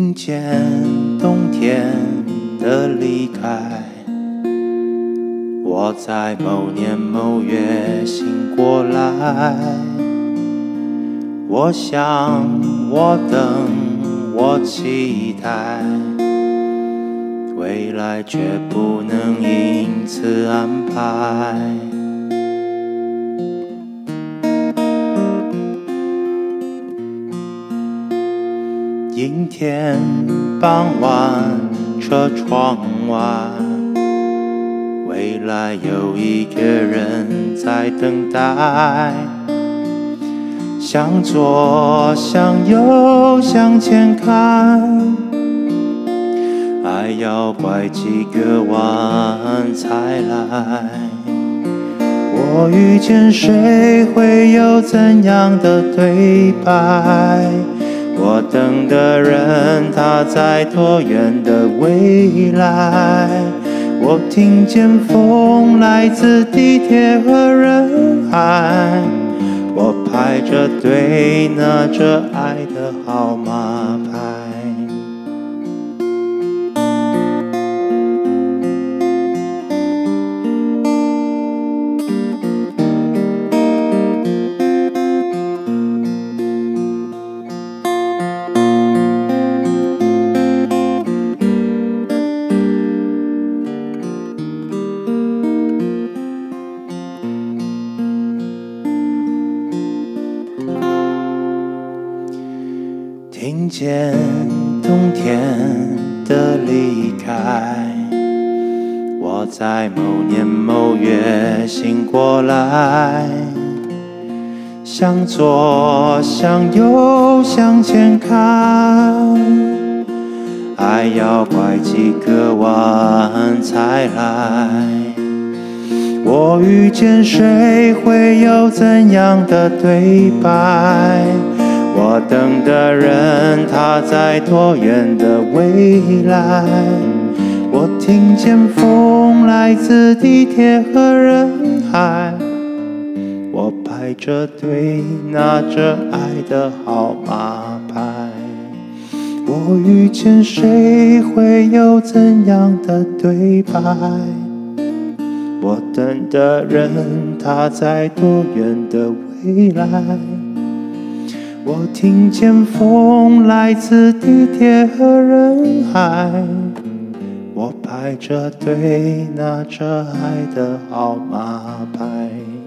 听见冬天的离开，我在某年某月醒过来。我想，我等，我期待，未来却不能因此安排。阴天傍晚，车窗外，未来有一个人在等待。向左，向右，向前看，爱要拐几个弯才来。我遇见谁，会有怎样的对白？我等的人，他在多远的未来？我听见风来自地铁和人海，我排着队拿着爱的号码牌。听见冬天的离开，我在某年某月醒过来。向左，向右，向前看，爱要拐几个弯才来。我遇见谁，会有怎样的对白？我等的人，他在多远的未来？我听见风来自地铁和人海，我排着队拿着爱的号码牌。我遇见谁，会有怎样的对白？我等的人，他在多远的未来？我听见风来自地铁和人海，我排着队拿着爱的号码牌。